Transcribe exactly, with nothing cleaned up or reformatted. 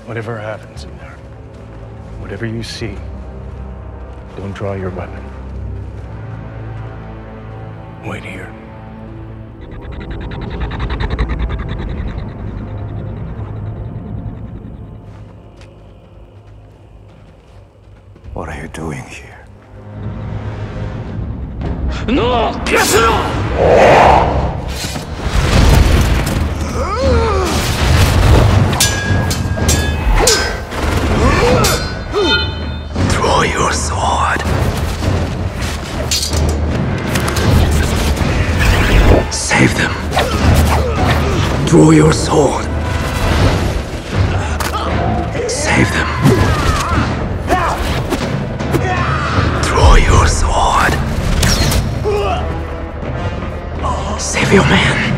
Whatever happens in there, whatever you see, don't draw your weapon. Wait here. What are you doing here? No! Yes, no! Draw your sword. Save them. Draw your sword. Save them. Draw your sword. Save your man.